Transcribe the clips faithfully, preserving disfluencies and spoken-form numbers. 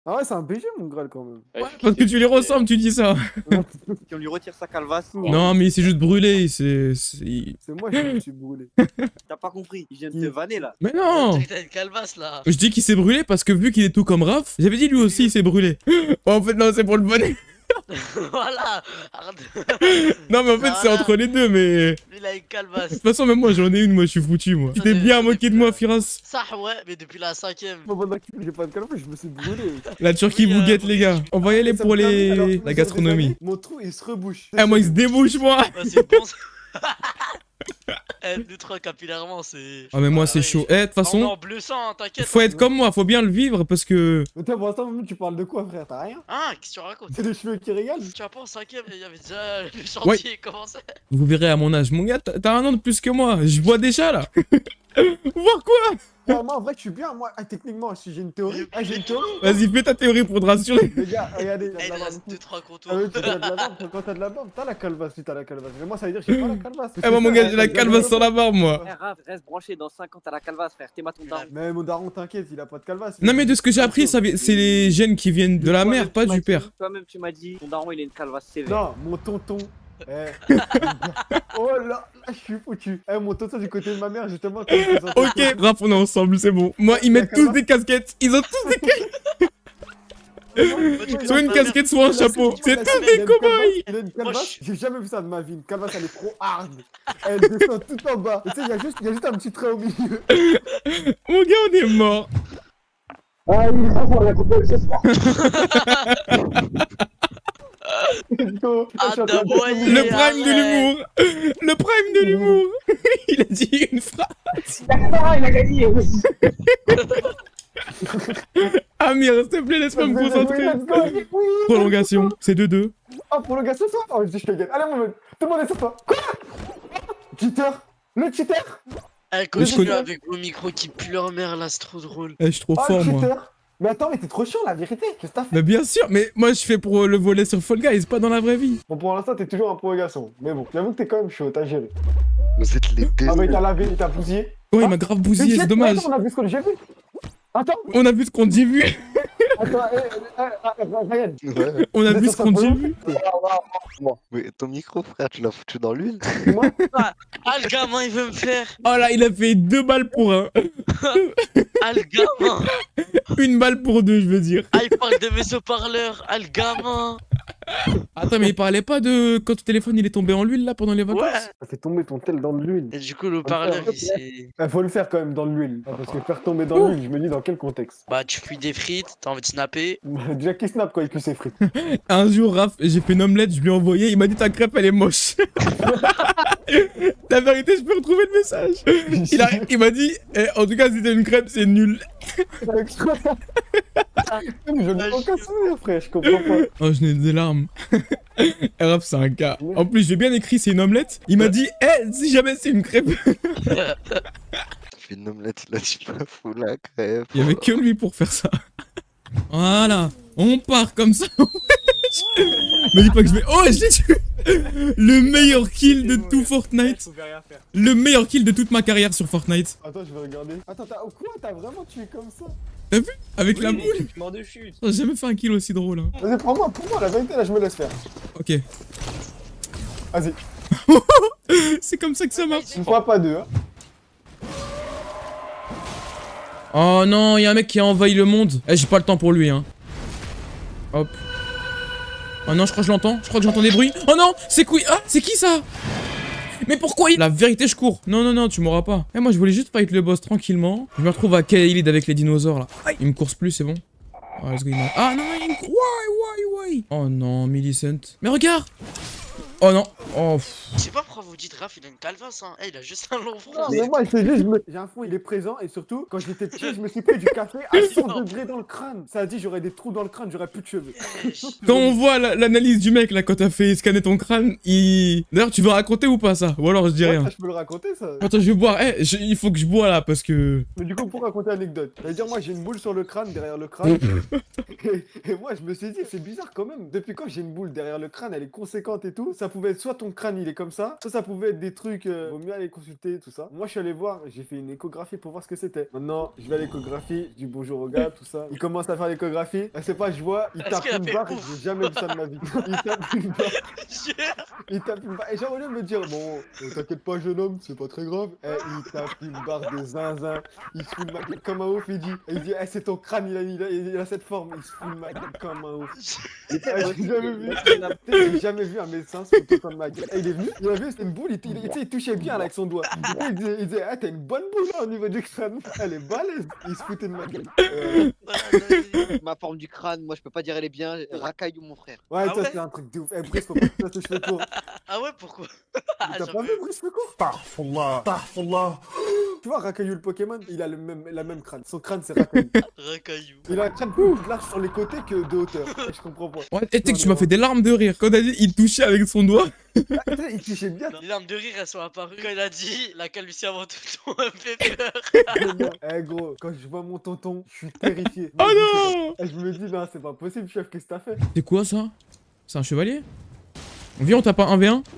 Ah ouais, c'est un B G, mon Graal, quand même. Ouais, Parce que tu lui ressembles, tu dis ça. Si on lui retire sa calvasse. Non, mais il s'est juste brûlé. C'est. c'est- C'est moi qui me suis brûlé. T'as pas compris, il vient de te vanner là. Mais non! T'as une calvasse là. Je dis qu'il s'est brûlé parce que vu qu'il est tout comme Raph, j'avais dit lui aussi il s'est brûlé. En fait, non, c'est pour le bonnet. Voilà. Arrête. Non, mais en fait, c'est entre les deux, mais. Lui, il a une De calvasse. toute façon, même moi, j'en ai une, moi, je suis foutu, moi. Tu t'es bien moqué de moi, Firas. Ça, ouais, mais depuis la cinquième. Moi, pendant que j'ai pas de calme, je me suis brûlé. La Turquie Oui, vous euh, guette, les gars. On va y aller Ça pour me permet, alors, les... vous la avez gastronomie. des amis, mon trou, il se rebouche. Eh, moi, il se débouche, moi. Ouais, c'est bon. ça. Eh, deux trois capillairement, c'est. Ah, mais moi, c'est Ouais, chaud. je- Eh, de toute Non, façon, non, bleu sang, hein, t'inquiète. faut être comme moi, faut bien le vivre parce que. Mais toi, pour l'instant, tu parles de quoi, frère? T'as rien? Ah, qu'est-ce que tu racontes? C'est les cheveux qui régalent? Tu vas pas en cinquième, il y avait déjà le chantier commencé. Vous verrez à mon âge. Mon gars, t'as t'as un an de plus que moi. Je bois déjà, là. Voir quoi? Ah, moi, en vrai, je suis bien. Moi, ah, techniquement, si j'ai une théorie. Ah, j'ai une théorie. Vas-y, fais ta théorie pour te rassurer. Les gars, regardez, Eh, il y a de il la reste barbe. deux trois contours. Ah oui, tu as de la barbe. Quand t'as de la barbe, t'as la calvasse si t'as la calvasse. Mais moi, ça veut dire que j'ai pas la calvasse. Eh, moi, mon gars, j'ai la calvasse sur la barbe, moi. Frère, Raph, reste branché dans cinq ans, t'as la calvasse, frère. T'es ma ton daron. Mais mon daron, t'inquiète, il a pas de calvasse. Non, mais de ce que j'ai appris, ça vi- c'est les gènes qui viennent de la mère, pas du père. Toi-même, tu m'as dit, ton daron, il a une calvasse sévère. Non, mon tonton. Eh. Oh là, là, je suis foutu. Eh, mon tonton du côté de ma mère, justement. quand il fait son Ok, tonton. Raph, on est ensemble, c'est bon. Moi, ils mettent tous des casquettes. Ils ont tous des casquettes. Soit une casquette, soit un chapeau. C'est tous Il a des une cow-boys. calvasse, Il a une calvasse. Moi, J'ai jamais vu ça de ma vie. Une calvasse, elle est trop hard. Elle descend tout en bas. Tu sais, il y a juste, il y a juste un petit trait au milieu. Mon gars, on est mort. Ah oui, ça, ça va couper ce soir. Ah, d'aboyer. Le prime de l'humour. Le prime de l'humour. Il a dit une phrase. D'accord, il a gagné. Amir, s'il te plaît, laisse-moi me concentrer. Prolongation, c'est deux deux. Oh, prolongation, ça. Oh, je dis, je te gagne. Allez, mon mec. Tout le monde est sur toi. Quoi? Cheater. Le cheater. Eh, Je continue connais- avec vos micros qui puent leur mère là, c'est trop drôle. Eh, je suis trop Oh, fort, le moi. cheater. Mais attends, mais t'es trop chiant, la vérité. Qu'est-ce que t'as fait? Mais bien sûr, mais moi, je fais pour le volet sur Fall Guys, pas dans la vraie vie. Bon, pour l'instant, t'es toujours en prolongation. Mais bon, j'avoue que t'es quand même chaud, t'as géré. Vous êtes les deux. Ah, mais il t'a lavé, il t'a bousillé. Oh, il Ah. m'a grave bousillé, Mais c'est j'ai- dommage. Attends, on a vu ce qu'on a vu. Attends, On a vu ce qu'on dit vu. attends, eh, eh, eh, eh, Ryan. Ouais. On a Vous vu êtes ce sur qu'on sa dit polo vu. Mais ton micro, frère, tu l'as foutu dans l'huile. Moi, Ah, le gamin, il veut me faire. Oh là, il a fait deux balles pour un. Ah, le gamin. Une balle pour deux, je veux dire. Ah, il parle de mes haut-parleurs. Ah, le gamin. Attends, mais il parlait pas de quand ton téléphone il est tombé en l'huile là pendant les vacances? Ouais. ça fait tomber ton tel dans de l'huile. Et du coup, le haut-parleur, il s'est. Il faut le faire quand même dans de l'huile. Ah, Parce que faire tomber dans l'huile, je me dis dans quel contexte. Bah, tu cuis des frites, t'as envie de snapper. Déjà, qui snap quand il cuit ses frites? Un jour, Raph, j'ai fait une omelette, je lui ai envoyé, il m'a dit ta crêpe elle est moche. La vérité, je peux retrouver le message. Il, a- il m'a dit, eh, en tout cas, si t'as une crêpe, c'est nul. Mais j'en ai aucun souvenir, frère, je comprends pas. Oh, je n'ai des larmes. Eh, Raph, c'est un gars. En plus, j'ai bien écrit, c'est une omelette. Il m'a dit, eh, si jamais c'est une crêpe. T'as fait une omelette, il a dit pas fou la crêpe. Il y avait que lui pour faire ça. Voilà, on part comme ça. Me dis pas que je vais. Oh, je l'ai tué. Le meilleur kill de tout Fortnite. Le meilleur kill de toute ma carrière sur Fortnite. Attends, je vais regarder. Attends, t'as quoi? T'as vraiment tué comme ça? Avec la boule. Tu m'en dessus. J'ai jamais fait un kill aussi drôle. Hein. Vas-y, prends-moi, prends-moi, la vérité, là, je me laisse faire. Ok. Vas-y, C'est comme ça que ça marche. une fois, pas deux, hein. Oh non, il y a un mec qui a envahi le monde. Eh, j'ai pas le temps pour lui, hein. Hop. Oh non, je crois que je l'entends. Je crois que j'entends des bruits. Oh non, c'est qui? Ah, c'est qui ça? Mais pourquoi il... La vérité, je cours. Non, non, non, tu m'auras pas. Eh, moi, je voulais juste fight le boss tranquillement. Je me retrouve à Kaelid avec les dinosaures, là. Aïe. Il me course plus, c'est bon. Oh, let's go, il m'a- Ah non, il me court. Why, why, why? Oh non, Millicent. Mais regarde. Oh non. Oh, pff. Je sais pas pourquoi vous dites Raph, il a une calvasse, hein. Eh, il a juste un long front. Non, mais moi, c'est juste, je me- j'ai un fond, il est présent, et surtout, quand j'étais petit, je me suis pris du café à cent degrés dans le crâne. Ça a dit, j'aurais des trous dans le crâne, j'aurais plus de cheveux. Quand on voit la- l'analyse du mec, là, quand t'as fait scanner ton crâne, il... D'ailleurs, tu veux raconter ou pas ça? Ou alors, je dis Ouais, rien. ça, je peux le raconter, ça. Attends, je vais boire. Eh, je- il faut que je bois, là, parce que... Mais du coup, pour raconter l'anecdote, ça veut dire, moi, j'ai une boule sur le crâne, derrière le crâne. et, et moi, je me suis dit, c'est bizarre quand même. Depuis quand j'ai une boule derrière le crâne, elle est conséquente et tout, ça pouvait être soit ton crâne il est comme ça, soit ça pouvait être des trucs, euh, vaut mieux aller consulter, tout ça. Moi je suis allé voir, j'ai fait une échographie pour voir ce que c'était. Maintenant, je vais à l'échographie, je dis bonjour au gars, tout ça. Il commence à faire l'échographie, je sais pas, je vois, il Est-ce tape qu'il a une fait barre, ouf? j'ai jamais vu ça de ma vie. Il tape une barre, il tape une barre. Et genre au lieu de me dire, bon, euh, t'inquiète pas jeune homme, c'est pas très grave. Eh, il tape une barre de zinzin, il se fout de ma gueule comme un ouf, il dit, il dit, eh, c'est ton crâne, il a, il, a, il a cette forme, il se fout de ma gueule comme un ouf. Eh, j'ai jamais vu, j'ai jamais vu un médecin se foutre comme ma gueule. Eh, il est venu, il a vu, c'était une boule, il, il, il, il touchait bien là avec son doigt. Il disait, il disait, ah, t'as une bonne boule là au niveau du crâne, elle est balèze. Il se foutait de ma gueule. Euh, Ma forme du crâne, moi je peux pas dire elle est bien. Racaillou mon frère. ouais, Ah ça ouais c'est un truc de ouf. Eh, Brice, faut pas que tu fasses tes cheveux courts. Ah ouais, pourquoi? T'as J'en pas vu peux- Brice cheveux courts? Astaghfirullah. Astaghfirullah. Tu vois, Rakayu le Pokémon, il a le même, la même crâne. Son crâne c'est Rakayu. Racaillou. Il a un crâne plus large sur les côtés que de hauteur. Et je comprends pas. Ouais, et tu sais que tu m'as fait des larmes de rire. Quand t'as dit, il touchait avec son doigt. Ah, putain, il touchait bien. Les larmes de rire elles sont apparues quand il a dit la calvitie avant tout le monde me fait peur. Eh gros, quand je vois mon tonton, je suis terrifié. Oh non! Et je me dis, non, c'est pas possible, chef, qu'est-ce que t'as fait? C'est quoi ça? C'est un chevalier? Viens, on tape un un v un.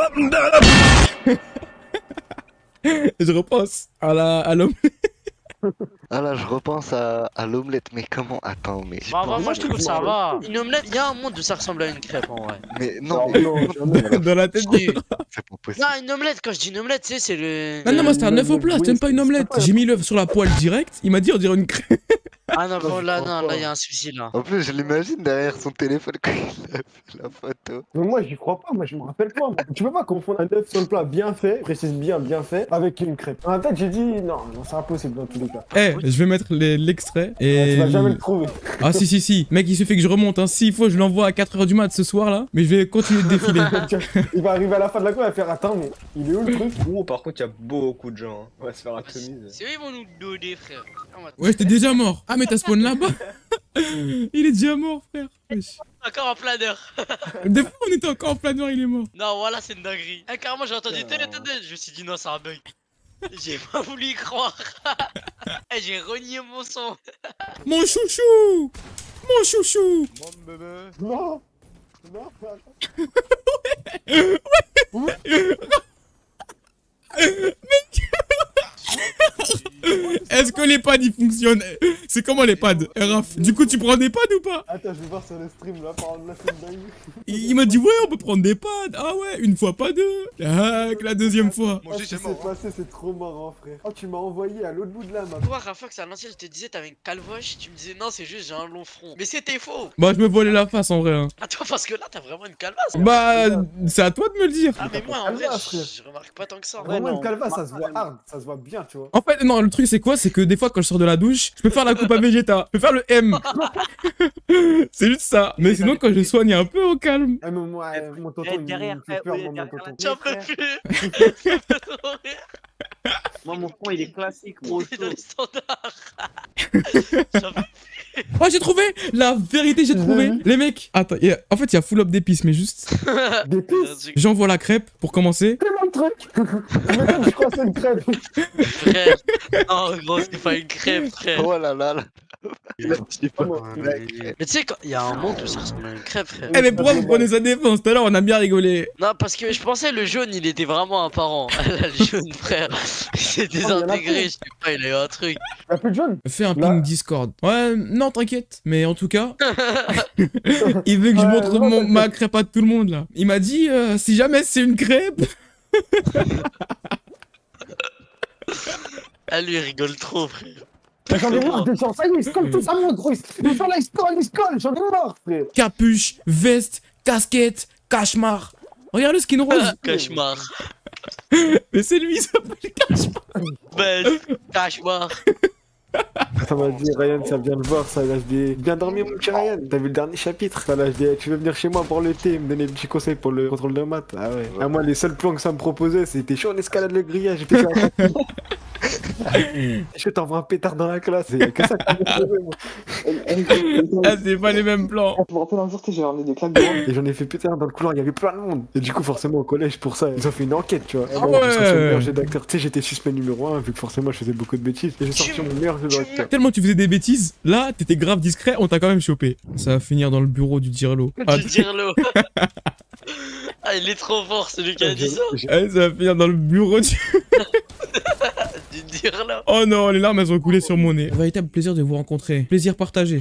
Je repense à la à l'homme. Ah là, je repense à, à l'omelette, mais comment? Attends, mais. Bah, bah, moi je trouve que ça va. Une omelette, il y a un monde où ça ressemble à une crêpe en vrai. Mais non, Non, mais non, voilà, Dans la tête. Oui. c'est pas possible. Non, une omelette, quand je dis une omelette, tu sais, c'est le. Non, non, moi c'était un œuf au plat, Oui, c'est même pas une c'est- omelette. c'est pas- J'ai mis l'œuf sur la poêle direct. Il m'a dit, on dirait une crêpe. Ah non, bon, là, je non, crois là, il y pas. a un souci là. En plus, je l'imagine derrière son téléphone quand il a fait la photo. Mais moi, j'y crois pas, moi, je me rappelle pas. moi. Tu peux pas confondre un œuf sur le plat bien fait, je précise bien, bien fait, avec une crêpe. Dans la tête, j'ai dit, non, non, c'est impossible dans tous les cas. Eh, je vais mettre les- l'extrait et. Tu vas jamais le trouver. Ah si si si, mec il suffit que je remonte, hein. S'il faut je l'envoie à quatre heures du mat ce soir là, mais je vais continuer de défiler. Il va arriver à la fin de la cour, il va faire, attends, mais il est où le truc? Oh, par contre, il y a beaucoup de gens. hein. On va se faire Ah, atomiser. C'est eux, ils vont nous donner, frère. On va- Ouais j'étais déjà mort. Ah mais t'as spawn là-bas. Il est déjà mort frère. Wesh. Encore en planeur. Des fois on était encore en plein noir, il est mort. Non, voilà, c'est une dinguerie. Eh, carrément, j'ai entendu télé, télé. Je me suis dit, non, c'est un bug. J'ai pas voulu y croire. Eh, j'ai renié mon son. Mon chouchou. Mon chouchou. Non! Non, Est-ce que les pads ils fonctionnent? C'est comment les pads, Raph? Du coup tu prends des pads ou pas? attends, je vais voir sur le stream là, par là, c'est une dingue. Il, il m'a dit ouais on peut prendre des pads. Ah ouais, une fois pas deux. Ah que la deuxième fois. Moi, Ah, j'ai ce qui c'est s'est mort. hein. passé, c'est trop marrant, frère. Oh, tu m'as envoyé à l'autre bout de la map. Toi, Rafax, à l'ancienne, je te disais, t'avais une calvoche. Tu me disais, non, c'est juste, j'ai un long front. Mais c'était faux. Bah je me voilais la face en vrai. Hein. Attends, parce que là, t'as vraiment une calvasse. Bah c'est à toi de me le dire. Ah, mais moi, en Ah, vrai, là, je, frère. je remarque pas tant que ça. Ouais, Vraiment, non. une calva, ça se voit hard, ça se voit bien, tu vois. En fait, non, le truc c'est quoi? C'est que des fois quand je sors de la douche, je peux faire la coupe à Vegeta, je peux faire le M. C'est juste ça. Mais sinon quand je soigne un peu au calme. Eh, mais moi, euh, mon tonton, Eh, il derrière, me fait eh, peur, oui, moi, mon derrière tonton. J'en peux frère. plus. Ça me fait trop rire. Moi, mon front, il est classique, gros. Il est dans les standards. J'en peux Oh j'ai trouvé! La vérité j'ai trouvé! Oui. Les mecs! Attends, y a- en fait il y a full up d'épices mais juste... Des pistes, plus. J'envoie la crêpe pour commencer. c'est mon truc. Mais je crois que c'est une crêpe. Frère. Non, gros, c'est pas une crêpe, frère. Oh là là là. Il a dit pas. Mais tu sais, quand- il y a un monde où ça ressemble à une crêpe, frère. Eh mais pourquoi vous prenez sa défense? Tout à l'heure on a bien rigolé. Non, parce que je pensais le jaune, il était vraiment apparent. Là, le jaune, frère, il s'est désintégré, je sais pas, il a eu un truc. Y'a plus de jaune. Fais un Là. ping Discord. Ouais, non t'inquiète. Mais en tout cas... il veut que je Ouais, montre non, mon- t'inquiète. ma crêpe à tout le monde là. Il m'a dit euh, si jamais c'est une crêpe... Ah, lui, il rigole trop, frère. J'en ai marre des gens, ça y est, ils se collent tous à moi, gros. Ils sont là, ils se collent, ils se collent, j'en ai marre, frère. Capuche, veste, casquette, cauchemar. Regarde le skin rose. Cauchemar. Mais c'est lui, il s'appelle Cauchemar. Ben, cauchemar. Ça m'a dit, Ryan, ça vient de voir, ça, là, je dis, bien dormi, mon petit Ryan, t'as vu le dernier chapitre? Ça, là, je dis, tu veux venir chez moi pour le thé, me donner des petits conseils pour le contrôle de maths? Ah ouais. Ah, moi, les seuls plans que ça me proposait, c'était chaud, on escalade le grillage, j'étais chaud. Je t'envoie un pétard dans la classe, et y a que ça qui me proposait, moi. Ah, c'est pas les mêmes plans. Je me rappelle un jour, tu sais, j'ai ramené des claques de rang, et j'en ai fait putain dans le couloir, il y avait plein de monde. Et du coup, forcément, au collège, pour ça, ils ont fait une enquête, tu vois. Ah Bon, j'ai sorti ouais. mon meilleur jeu d'acteur. Tu sais, j'étais suspect numéro un, vu que forcément, je faisais beaucoup de bêtises. Et j'ai sorti mon meilleur jeu d'acteur. Tellement tu faisais des bêtises, là t'étais grave discret, on t'a quand même chopé. Ça va finir dans le bureau du Dirlo. Ah, Du dire-le. Ah, il est trop fort, celui qui a dit ça. Allez, ça va finir dans le bureau du... Du dire là. Oh non, les larmes, elles ont coulé sur mon nez. Un véritable plaisir de vous rencontrer. Plaisir partagé.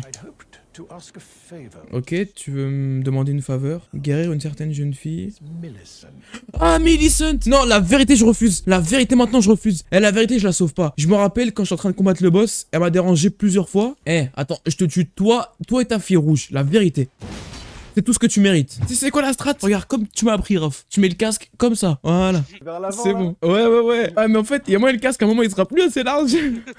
Ok, tu veux me demander une faveur? Guérir une certaine jeune fille. Ah, Millicent! Non, la vérité, je refuse. La vérité, maintenant, je refuse. Eh, la vérité, je la sauve pas. Je me rappelle quand je suis en train de combattre le boss, elle m'a dérangé plusieurs fois. Eh, attends, je te tue, toi, toi et ta fille rouge. La vérité. C'est tout ce que tu mérites. Tu sais quoi la strat? Regarde, comme tu m'as appris, Raph. Tu mets le casque comme ça. Voilà. C'est bon. Ouais, ouais, ouais. Ah, mais en fait, il y a moi le casque, à un moment, il sera plus assez large.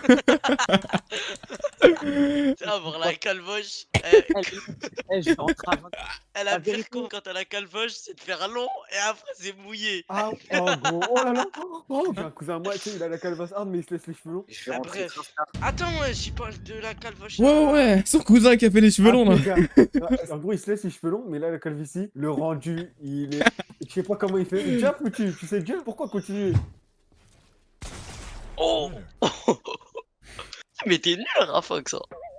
Tiens, voir la calvoche. Elle, Eh, je rentre avant. elle a pire con quand elle a calvoche, c'est de faire long et après c'est mouillé. Ah, oh, gros, oh là là. Oh, j'ai un cousin à moi, tu sais, il a la calvasse hard, mais il se laisse les cheveux longs. Je vais Ah, rentrer. bref. Attends, ouais, j'y parle de la calvoche. Ouais, ouais, ouais. Son cousin qui a fait les cheveux longs, là. Ah, les gars. En gros, il se laisse les cheveux longs, mais là, la calvitie, le rendu, il est. Je sais pas comment il fait. Jump ou tu Tu sais jump? Pourquoi continuer? Oh. Mais t'es nul, Rafa, que ça.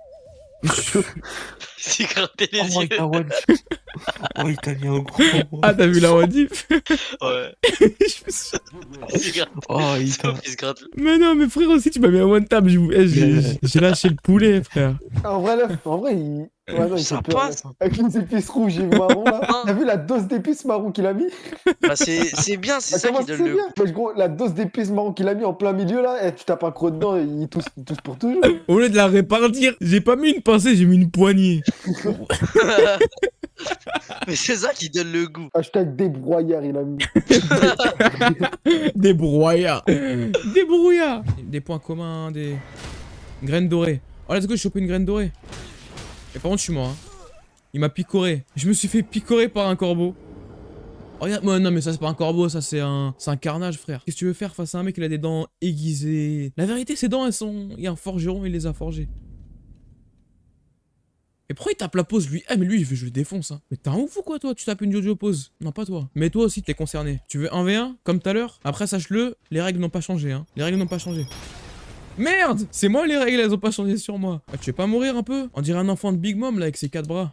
C'est gratté les Oh, yeux. il t'a one. Oh, il t'a mis un gros. Ah, t'as vu la rediff? Ouais. Je me suis- Il se gratte. Oh, il t'a. Sauf il se gratte. Mais non, mais frère aussi, tu m'as mis un one tap. J'ai j'ai- j'ai lâché le poulet, frère. En vrai, là, en vrai, il. Ouais, non, il Ça fait peur, passe. là. Avec les épices rouges et marron, là. Non. T'as vu la dose d'épices marron qu'il a mis? Bah, c'est c'est bien, c'est Ah, ça comment qui c'est donne le bien? Wesh, gros, la dose d'épices marron qu'il a mis en plein milieu, là, eh, tu tapes un croc dedans et il tousse, il tousse pour toujours. Au lieu de la répartir, j'ai pas mis une pincée, j'ai mis une poignée. Mais c'est ça qui donne le goût. Hashtag débrouillard, il a mis. Des brouillards. Des brouillards. Des points communs, des graines dorées. Oh, let's go, j'ai chopé une graine dorée. Et par contre, je suis mort. Hein. Il m'a picoré. Je me suis fait picorer par un corbeau. Oh, regarde, moi, non, mais ça, c'est pas un corbeau, ça, c'est un... c'est un carnage, frère. Qu'est-ce que tu veux faire face à un mec qui a des dents aiguisées? La vérité, ses dents, elles sont... Il y a un forgeron, il les a forgées. Et pourquoi il tape la pause, lui? Ah, mais lui, il veut que je le défonce, hein. Mais t'es un ouf ou quoi, toi? Tu tapes une Jojo pause? Non, pas toi. Mais toi aussi, t'es concerné. Tu veux un v un, comme tout à l'heure? Après, sache-le, les règles n'ont pas changé, hein. Les règles n'ont pas changé. Merde! C'est moi, les règles, elles ont pas changé sur moi. Ah, tu veux pas mourir un peu? On dirait un enfant de Big Mom, là, avec ses quatre bras.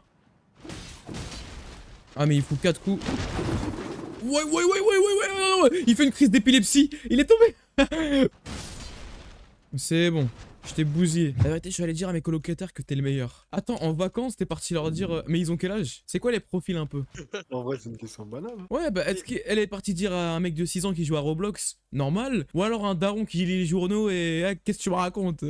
Ah, mais il fout quatre coups. Ouais, ouais, ouais, ouais, ouais, ouais, ouais. Il fait une crise d'épilepsie. Il est tombé. C'est bon. Je t'ai bousillé. La vérité, je suis allé dire à mes colocataires que t'es le meilleur. Attends, en vacances, t'es parti leur dire... euh, mais ils ont quel âge? C'est quoi les profils un peu? En vrai, c'est une question banale. hein. Ouais, bah, est-ce qu'elle est partie dire à un mec de six ans qui joue à Roblox? Normal. Ou alors un daron qui lit les journaux et... Ah, qu'est-ce que tu me racontes?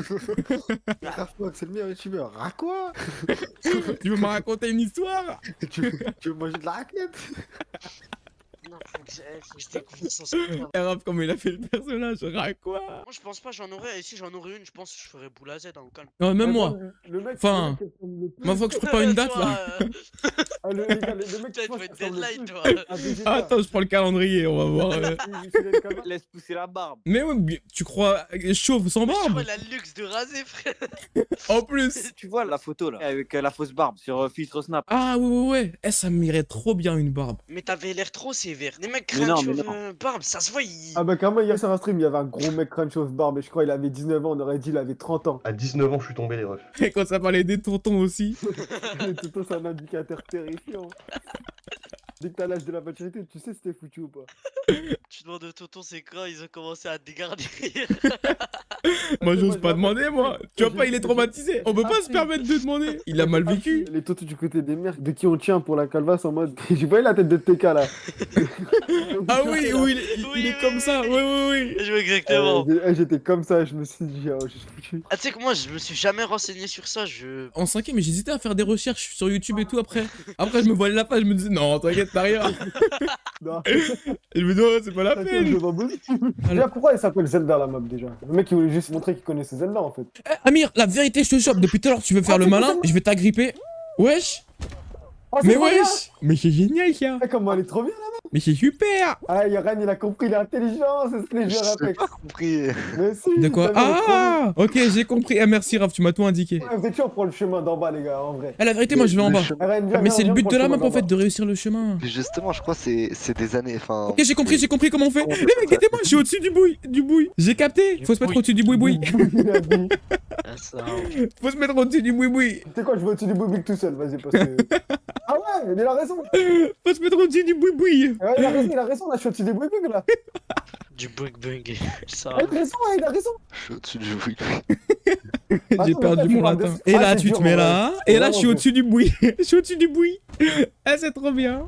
Rafox, c'est le meilleur youtubeur. Ah quoi? Tu veux me raconter une histoire? tu, veux, tu veux manger de la raclette? Non, faut que j'ai- faut que je découvre son spectacle. Et Raph, comment il a fait le personnage? Ra quoi? Moi, je pense pas, j'en aurais. Et si j'en aurais une, je pense que je ferais boule à Z, hein, au calme. Non, même moi. Le mec, Enfin, le mec qui ressemble le plus- Moi, faut que je prépare une date, Toi, là. euh, Ah, le, les gars, le, le mec Toi, qui il faut ressemble être le deadline, plus toi. à Vegeta. Attends, je prends le calendrier, on va voir. euh. Laisse pousser la barbe. Mais ouais, mais tu crois chauve sans Mais je barbe? crois, il a le luxe de raser, frère. En plus. Tu vois la photo là, avec euh, la fausse barbe sur euh, filtre Snap. Ah ouais, ouais, ouais. Eh, ça m'irait trop bien une barbe. Mais t'avais l'air trop sévère. Les mecs Mais crâne non, mais chauve non. euh, barbe, ça se voit, ils... Ah bah carrément hier sur un stream il y avait un gros mec crunch chauve barbe et je crois il avait dix-neuf ans, on aurait dit il avait trente ans. À dix-neuf ans, je suis tombé, les refs. Et quand ça parlait des tontons aussi. Tout ça c'est un indicateur terrifiant. Dès que t'as l'âge de la maturité, tu sais si t'es foutu ou pas. Tu demandes au tonton c'est quand ils ont commencé à te dégarder. Moi, que j'ose moi, pas je demander, moi. Tu vois j'ai- pas, il est j'ai- traumatisé. On peut pas Ah, se si. permettre de demander. Il a mal vécu. Les totos du côté des mères, de qui on tient pour la calvasse en mode. J'ai pas eu la tête de T K là. Ah oui, oui, il, il- Oui, il est oui, comme oui, ça. oui. Oui, oui, oui. Je vois exactement. Euh, j'ai- J'étais comme ça, je me suis dit, oh, je suis foutu. Ah, tu sais que moi, je me suis jamais renseigné sur ça. Je. En cinquième, mais j'hésitais à faire des recherches sur YouTube et tout après. Après, je me voilais la face, je me disais, non, t'inquiète, t'as rien. Non, Et je me dis, oh, c'est pas la t'inquiète, je peine. m'en bouge. Déjà, pourquoi il s'appelle Zelda la map déjà? Le mec il voulait juste montrer qu'il connaissait Zelda en fait. Eh, Amir, la vérité, je te chope. Depuis tout à l'heure, tu veux faire Ah, le c'est malin. quoi, Je vais t'agripper. Wesh. Oh, c'est Mais trop bien. wesh. Mais c'est génial, ça. Ah, comment elle est trop bien là. Mais c'est super. Ah, Yoran il a compris, il est intelligent, c'est ce que les jeux J'ai Apex. pas compris. Mais si, De quoi? t'as vu, elle est trop bien. Ah, ok, j'ai compris. Ah, merci, Raph, tu m'as tout indiqué. Ouais, vous êtes chaud pour le chemin d'en bas les gars, en vrai. Ah, la vérité, moi, je vais en bas. Ah, Ryan, viens, Ah, mais viens, c'est le viens but pour de la chemin map en d'en fait, bas. de réussir le chemin. Puis justement, je crois que c'est c'est des années. Enfin. Ok, j'ai compris, j'ai compris comment on fait. Comment on Les fait mecs, ça aidez-moi, je suis au-dessus du bouille, du bouille. J'ai capté. Faut se mettre bouille. au-dessus du boui-boui. Il a dit. Ah, ça. Faut se mettre au-dessus du boui-boui. Tu sais quoi, je vais au-dessus du bobby tout seul, vas-y, parce que. Ah ouais, ouais, il a raison. Faut se mettre au-dessus du boui-boui. Ouais, il a raison, il a raison, là, je suis au-dessus des boui-boui, là. Du bug bug. Ça. Il a raison, hein, il a raison. Je suis au-dessus du oui. J'ai Attends, perdu mais mon là, tu latin. parles de- Et Ah, là, c'est tu dur, te mets en là. vrai. Et là, Vraiment je suis dur. au-dessus du boui. Je suis au-dessus du boui. Eh, c'est trop bien.